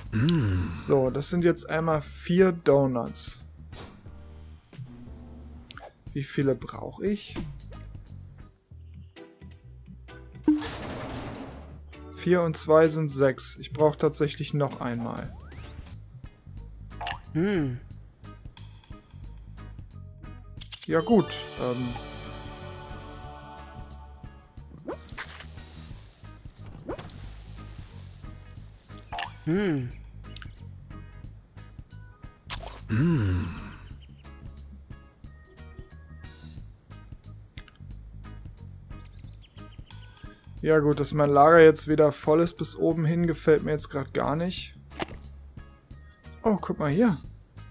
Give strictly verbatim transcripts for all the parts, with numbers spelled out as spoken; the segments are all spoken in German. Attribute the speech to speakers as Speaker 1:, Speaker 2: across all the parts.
Speaker 1: Mm. So, das sind jetzt einmal vier Donuts. Wie viele brauche ich? Vier und zwei sind sechs. Ich brauche tatsächlich noch einmal.
Speaker 2: Hm.
Speaker 1: Ja gut. Ähm.
Speaker 2: Hm.
Speaker 1: Mm. Ja gut, dass mein Lager jetzt wieder voll ist bis oben hin, gefällt mir jetzt gerade gar nicht. Oh, guck mal hier.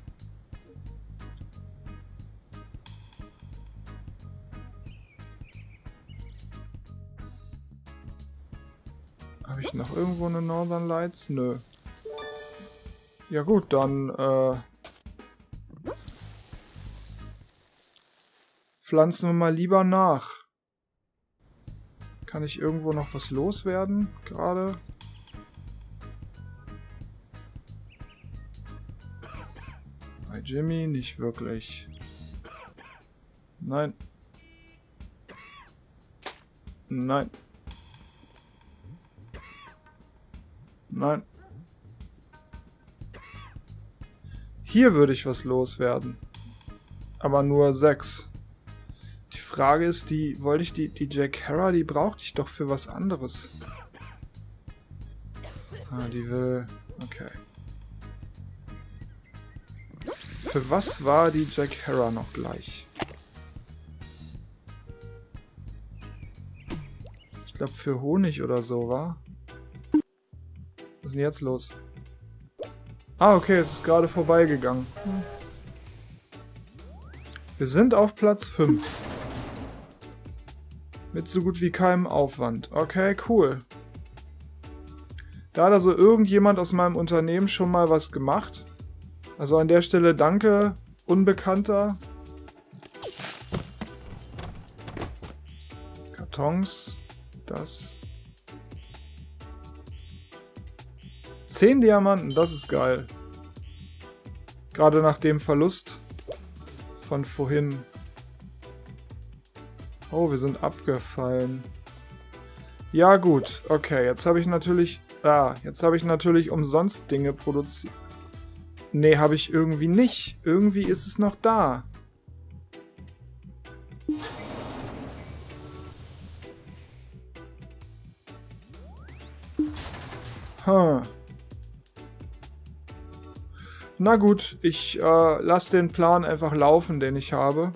Speaker 1: Habe ich noch irgendwo eine Northern Lights? Nö. Ja gut, dann äh, pflanzen wir mal lieber nach. Kann ich irgendwo noch was loswerden gerade? Bei Jimmy nicht wirklich. Nein. Nein. Nein. Hier würde ich was loswerden. Aber nur sechs. Die Frage ist, die wollte ich die, die Jack Hera, die brauchte ich doch für was anderes. Ah, die will... Okay. Für was war die Jack Hera noch gleich? Ich glaube für Honig oder so, war? Was ist denn jetzt los? Ah, okay, es ist gerade vorbeigegangen. Hm. Wir sind auf Platz fünf. Mit so gut wie keinem Aufwand. Okay, cool. Da hat also irgendjemand aus meinem Unternehmen schon mal was gemacht. Also an der Stelle danke, Unbekannter. Kartons. Das. Zehn Diamanten, das ist geil. Gerade nach dem Verlust von vorhin. Oh, wir sind abgefallen. Ja gut, okay, jetzt habe ich natürlich... Ah, jetzt habe ich natürlich umsonst Dinge produziert. Nee, habe ich irgendwie nicht. Irgendwie ist es noch da. Hm. Na gut, ich äh, lasse den Plan einfach laufen, den ich habe.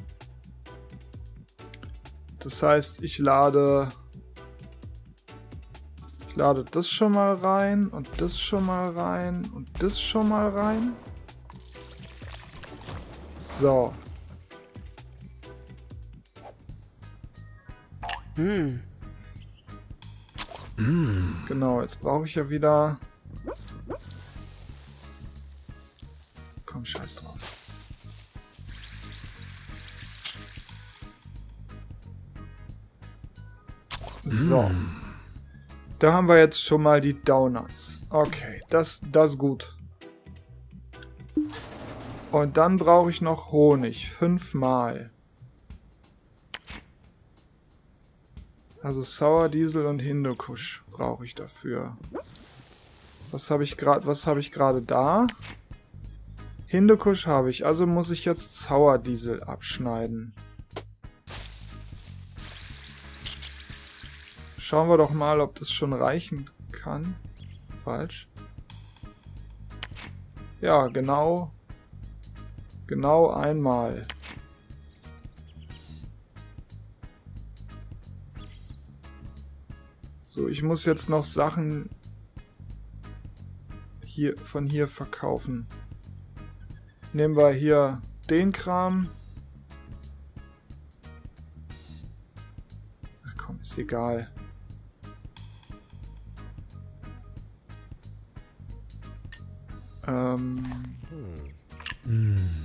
Speaker 1: Das heißt, ich lade... Ich lade das schon mal rein und das schon mal rein und das schon mal rein. So.
Speaker 2: Hm.
Speaker 1: Genau, jetzt brauche ich ja wieder... Komm, scheiß drauf. So. Mm. Da haben wir jetzt schon mal die Donuts. Okay, das, das ist gut. Und dann brauche ich noch Honig. Fünfmal. Also Sour Diesel und Hindukusch brauche ich dafür. Was habe ich gerade, was habe ich gerade da? Hindukusch habe ich, also muss ich jetzt Sour Diesel abschneiden. Schauen wir doch mal, ob das schon reichen kann. Falsch. Ja, genau. Genau einmal. So, ich muss jetzt noch Sachen hier von hier verkaufen. Nehmen wir hier den Kram. Ach komm, ist egal. Ähm. Hm.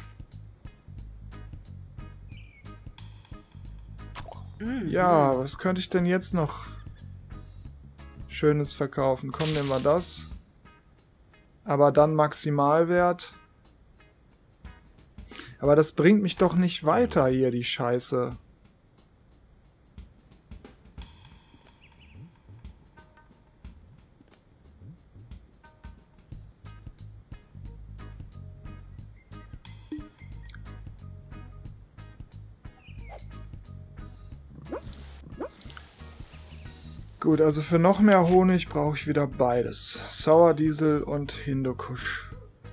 Speaker 1: Ja, was könnte ich denn jetzt noch Schönes verkaufen? Komm, nehmen wir das. Aber dann Maximalwert. Aber das bringt mich doch nicht weiter hier, die Scheiße. Gut, also für noch mehr Honig brauche ich wieder beides. Sauerdiesel und Hindukusch.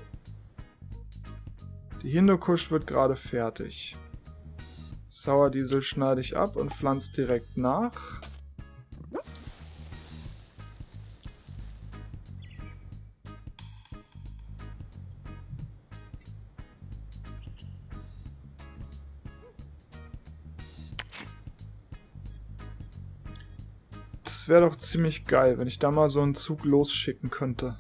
Speaker 1: Die Hindukusch wird gerade fertig. Sauerdiesel schneide ich ab und pflanze direkt nach. Das wäre doch ziemlich geil, wenn ich da mal so einen Zug losschicken könnte.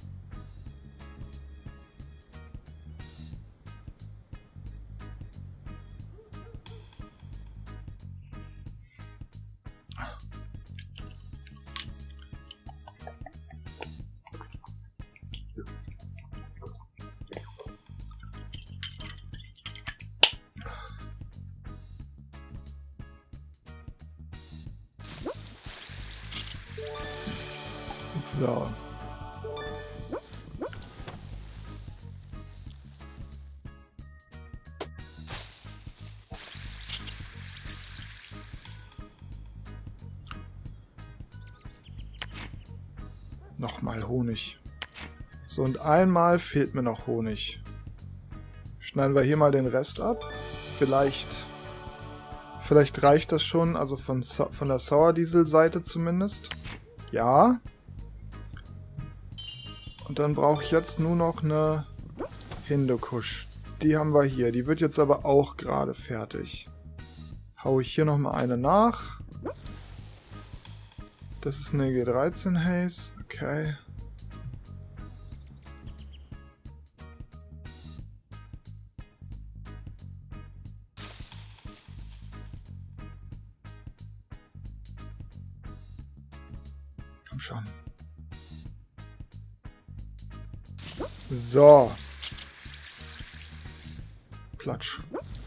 Speaker 1: So. Nochmal Honig. So, und einmal fehlt mir noch Honig. Schneiden wir hier mal den Rest ab. Vielleicht, vielleicht reicht das schon, also von, von der Sauerdiesel-Seite zumindest. Ja. Und dann brauche ich jetzt nur noch eine Hindukusch. Die haben wir hier. Die wird jetzt aber auch gerade fertig. Hau ich hier nochmal eine nach. Das ist eine G dreizehn Haze. Okay. Komm schon. So. Platsch.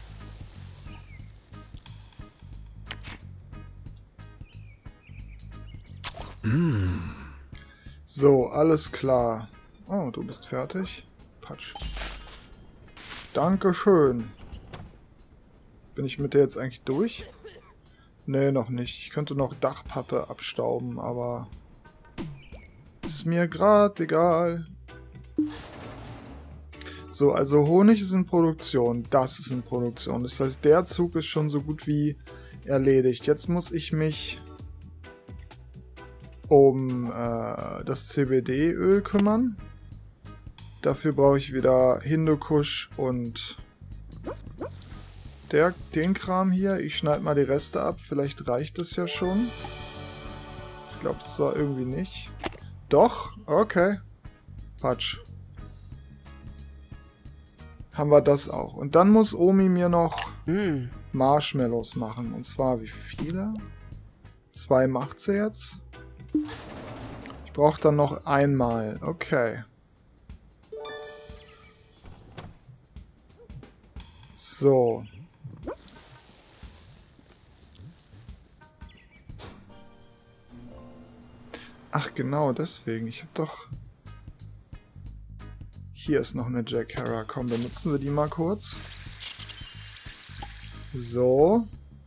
Speaker 2: Mm.
Speaker 1: So, alles klar. Oh, du bist fertig. Patsch. Dankeschön. Bin ich mit der jetzt eigentlich durch? Nee, noch nicht. Ich könnte noch Dachpappe abstauben, aber ist mir gerade egal. So, also Honig ist in Produktion. Das ist in Produktion. Das heißt, der Zug ist schon so gut wie erledigt. Jetzt muss ich mich um äh, das C B D-Öl kümmern. Dafür brauche ich wieder Hindukusch und der, den Kram hier. Ich schneide mal die Reste ab. Vielleicht reicht es ja schon. Ich glaube es zwar irgendwie nicht. Doch, okay. Patsch. Haben wir das auch. Und dann muss Omi mir noch
Speaker 2: Mm.
Speaker 1: Marshmallows machen. Und zwar wie viele? Zwei macht sie jetzt. Ich brauche dann noch einmal. Okay. So. Ach genau, deswegen. Ich habe doch... Hier ist noch eine Jack Hera. Komm, benutzen wir die mal kurz. So.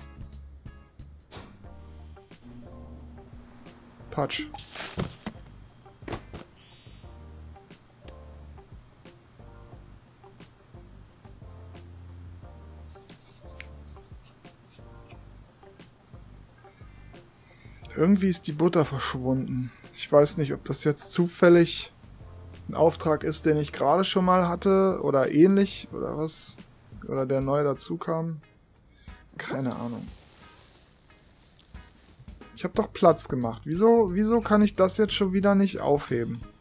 Speaker 1: Patsch. Irgendwie ist die Butter verschwunden. Ich weiß nicht, ob das jetzt zufällig ein Auftrag ist, den ich gerade schon mal hatte oder ähnlich oder was. Oder der neu dazu kam. Keine Ahnung. Ich habe doch Platz gemacht. Wieso, wieso kann ich das jetzt schon wieder nicht aufheben?